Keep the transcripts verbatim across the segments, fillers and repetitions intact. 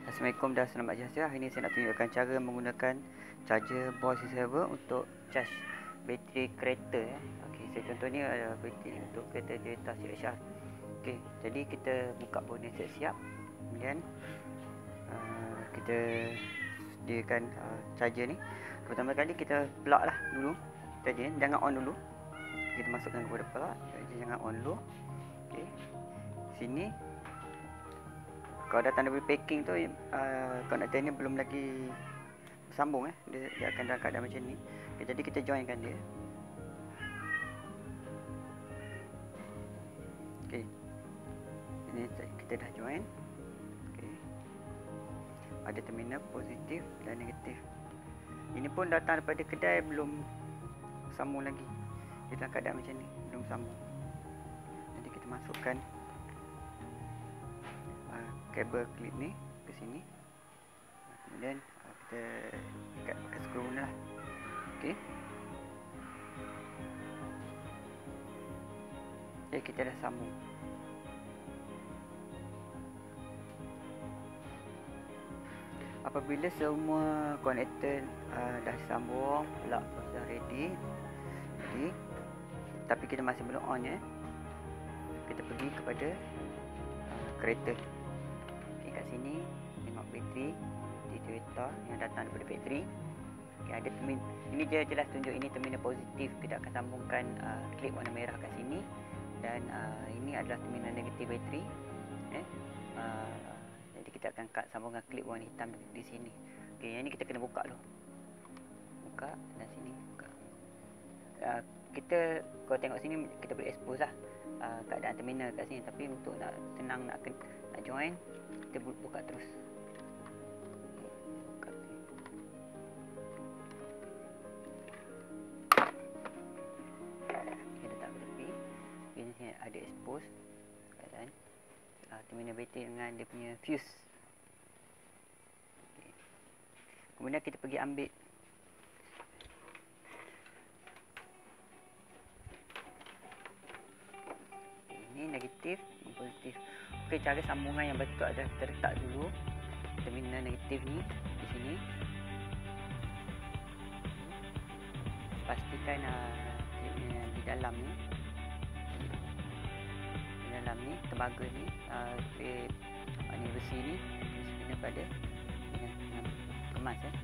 Assalamualaikum dan selamat jasa. Hari ini saya nak tunjukkan cara menggunakan charger Bosch C tujuh untuk charge bateri kereta ya. Okey, saya contoh ni ada bateri untuk kereta Toyota C H R. Okey, jadi kita buka bonnet siap-siap. Kemudian uh, kita sediakan uh, charger ni. Pertama kali kita plug lah dulu charger ni, jangan on dulu. Kita masukkan kepada plug, jadi jangan on dulu. Okey. Sini kalau datang dari packing tu, uh, konektor ni belum lagi bersambung eh. Dia, dia akan dalam keadaan macam ni. Okay, jadi kita joinkan dia. Okey. Ini kita dah join. Okey. Ada terminal positif dan negatif. Ini pun datang daripada kedai belum sambung lagi. Dia dalam keadaan macam ni, belum sambung. Jadi kita masukkan kabel klip ni ke sini. Kemudian kita ikat pakai skru ni lah. Okey. Jadi kita dah sambung. Apabila semua konektor uh, dah sambung, plug dah ready. Jadi tapi kita masih belum on ya. Kita pergi kepada uh, kereta. Sini tengok bateri di Toyota yang datang daripada factory. Okay, ada termin, ini je jelas tunjuk ini terminal positif. Kita akan sambungkan uh, klip warna merah kat sini dan uh, ini adalah terminal negatif bateri. Eh, uh, jadi kita akan cut sambungkan klip warna hitam di, di sini. Okey, yang ini kita kena buka dulu. Buka dan sini buka. Uh, kita kalau tengok sini kita boleh expose lah uh, keadaan terminal kat sini, tapi untuk nak senang nak nak join kita buka terus. Buka. Kita letak ke tepi. Ini sini ada expose keadaan uh, terminal bateri dengan dia punya fuse. Okay. Kemudian kita pergi ambil ini negatif, ini positif. Okey, cara sambungan yang betul adalah kita letak dulu terminal negatif ni di sini. Pastikan uh, di dalam ni, di dalam ni tembaga ni, uh, klip uh, ni besi ni kena pada dengan, dengan kemas eh.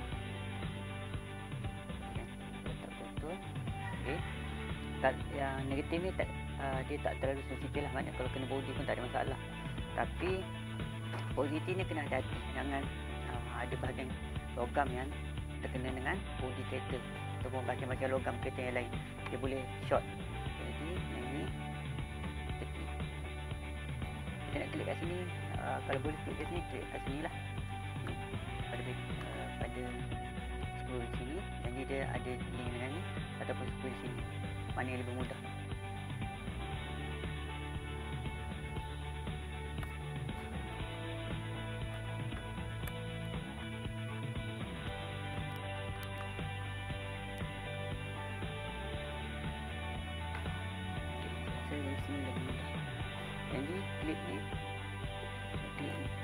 Okay, letak betul. Okey. Yang negatif ni tak Uh, dia tak terlalu sensitif lah, maknanya kalau kena bodi pun tak ada masalah. Tapi positif ni kena hati-hati, jangan uh, ada bahagian logam yang terkena dengan bodi kereta ataupun bahagian-bahagian logam kereta yang lain, dia boleh short. Jadi yang ni tepi. Kita nak klik kat sini, uh, kalau boleh klik kat sini, klik kat sini lah, pada uh, pada skru di sini. Jadi dia ada link dengan ni ataupun skru di sini, mana yang lebih mudah. Di sini lebih mudah. Jadi klip ni, klip ni.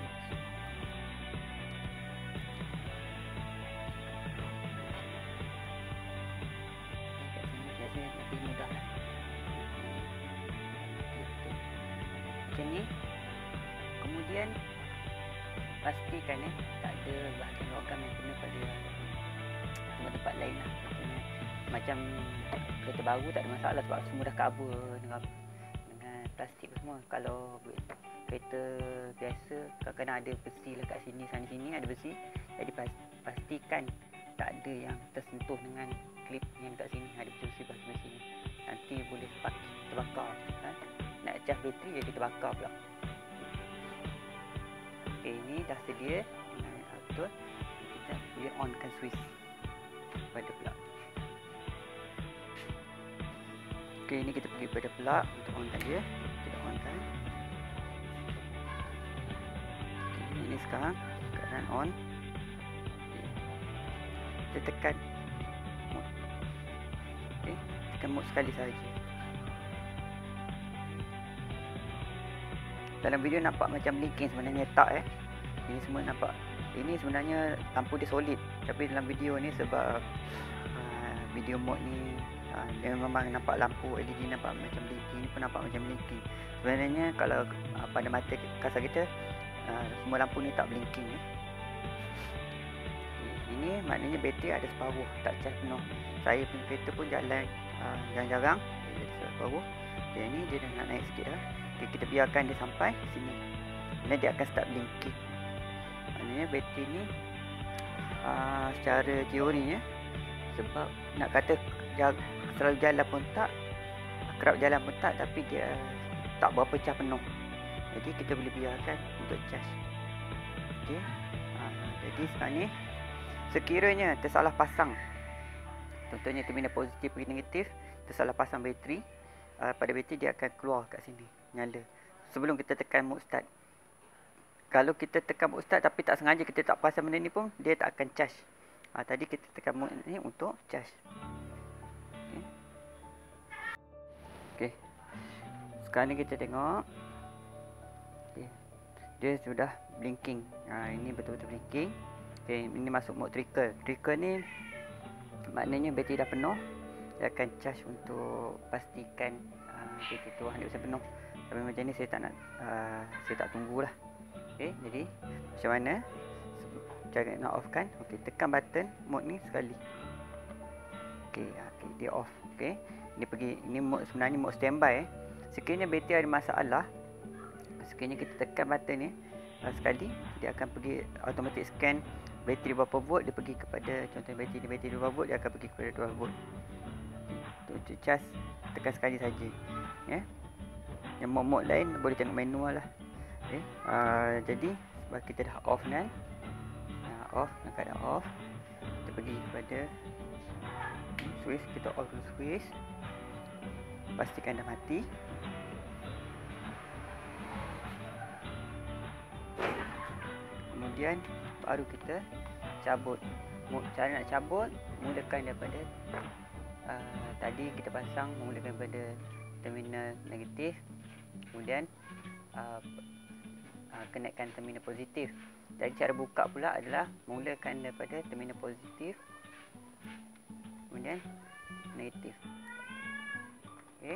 Kat sini biasanya lebih mudah lah. Macam ni. Kemudian pastikan eh tak ada bahagian logam yang kena pada tempat-tempat lain lah. Maksudnya, macam kereta baru tak ada masalah sebab semua dah cover dengan plastik semua. Kalau kereta biasa kadang-kadang ada besi lah kat sini, sana sini ada besi. Jadi pastikan tak ada yang tersentuh dengan klip yang kat sini, ada besi bahagian sini. Nanti boleh spark, terbakar kan? Nak charge bateri jadi terbakar pula. Okey, ini dah sedia dengan betul. Kita boleh onkan switch pada plug. Okey, ini kita pergi pada plug untuk onkan dia. Kita onkan. Okay, ini sekarang keadaan on. Okay. Kita tekan mode. Okay, tekan mode sekali sahaja. Dalam video nampak macam blinking, sebenarnya tak eh. Ini semua nampak, ini sebenarnya lampu dia solid, tapi dalam video ni sebab uh, video mode ni uh, dia memang nampak lampu L E D nampak macam blinking, ni pun nampak macam blinking. Sebenarnya kalau uh, pada mata kasar kita uh, semua lampu ni tak blinking ya. Ini maknanya bateri ada separuh, tak charge penuh. Saya punya kereta pun jalan uh, jarang-jarang, dia ada separuh. Okay, ni dia dah nak naik sikit dah. Okay, kita biarkan dia sampai sini. Kemudian dia akan start blinking. Maknanya bateri ni uh, secara teorinya, sebab nak kata selalu jalan pun tak, kerap jalan pun tak, tapi dia tak berapa charge penuh. Jadi kita boleh biarkan untuk charge. Okay. Uh, jadi sekarang ni sekiranya tersalah pasang, contohnya terminal positif pergi negatif, tersalah pasang bateri, uh, pada bateri dia akan keluar kat sini, nyala sebelum kita tekan mode start. Kalau kita tekan mode start tapi tak sengaja, kita tak pasang benda ni pun, dia tak akan charge. uh, Tadi kita tekan mode ni untuk charge. Okay. Okay. Sekarang ni kita tengok, okay, dia sudah blinking. uh, Ini betul-betul blinking. Okay, ini masuk mode trickle. Trickle ni maknanya bateri dah penuh, dia akan charge untuk pastikan uh, bateri tu one hundred percent penuh. Tapi macam ni saya tak nak, uh, saya tak tunggulah. Okay, jadi macam mana cara nak off kan? Okay, tekan button mode ni sekali. Okay, okay, dia off. Okay, dia pergi, ini mode sebenarnya mode standby. Eh. Sekiranya bateri ada masalah, sekiranya kita tekan button ni uh, sekali, dia akan pergi automatic scan bateri berapa volt, dia pergi kepada, contohnya bateri ni bateri dua volt, dia akan pergi kepada dua volt. Untuk charge tekan sekali saja. Ya. Yang mod-mod lain boleh tengok manual lah. Okay. Uh, jadi sebab kita dah off kan, uh, off, nak keadaan off, kita pergi kepada switch, kita off dulu switch, pastikan dah mati. Kemudian baru kita cabut. Cara nak cabut, mulakan daripada uh, tadi kita pasang, mulakan daripada terminal negatif, kemudian uh, uh, kenaikan terminal positif. Jadi cara buka pula adalah mulakan daripada terminal positif, kemudian negatif. Okay.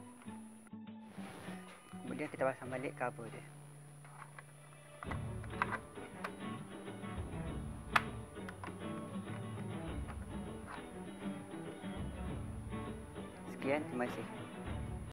Kemudian kita pasang balik cover dia. Sekian, terima kasih.